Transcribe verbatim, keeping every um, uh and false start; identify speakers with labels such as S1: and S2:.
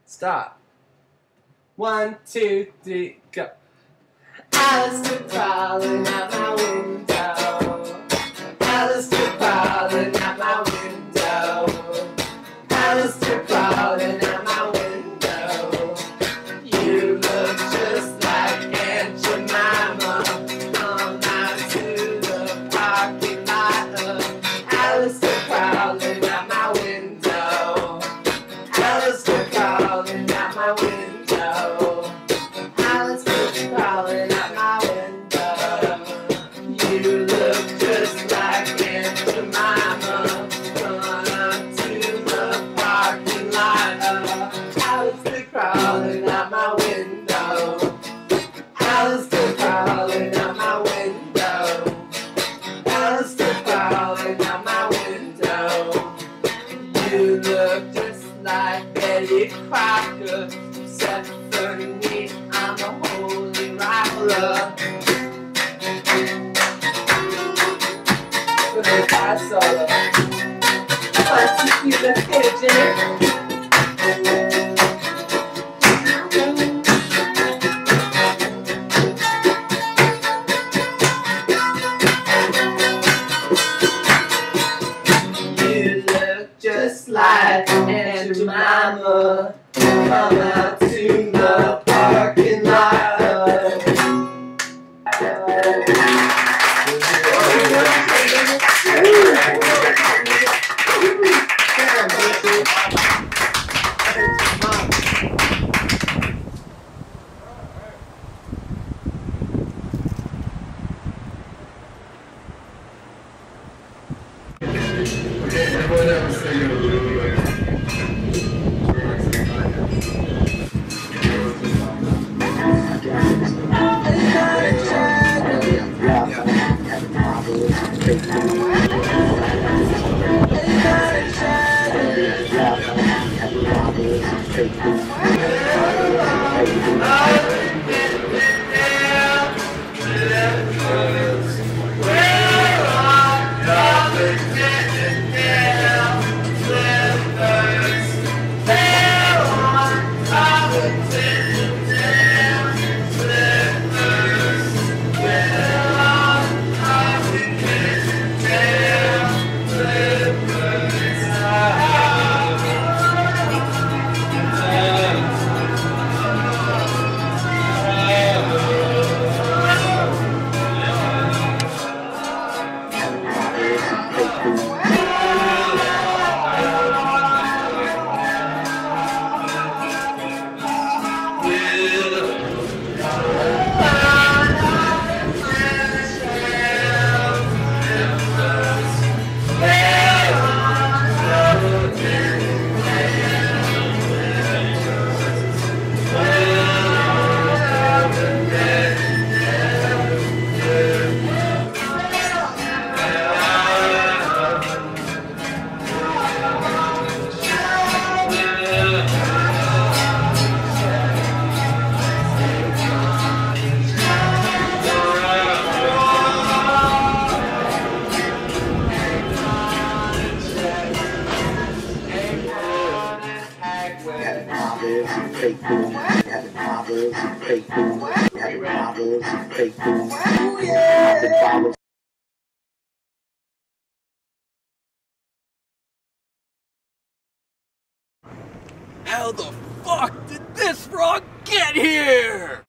S1: Stop. One, two, three, go. Alistair crawling out my window. Alistair crawling out my window. Alistair crawling out my window. You look just like Aunt Jemima. Come out to the parking lot. Alistair crawling out my window. Alistair crawling out my window. Alistair crawling out my window. You look just like Aunt Jemima. Come out to the parking lot. Alistair crawling out my window. Alistair crawling out my window. Alistair crawling out my window. You look just like Betty Crocker, except for me, I'm a holy roller. With a guitar solo. One, two, three, let's get it, Jenny. You look just like Aunt Jemima. Come out to the parking lot.
S2: Fake boom, having bobbers and fake boom, having bobbers and fake boom, having bobbers.
S3: How the fuck did this frog get here?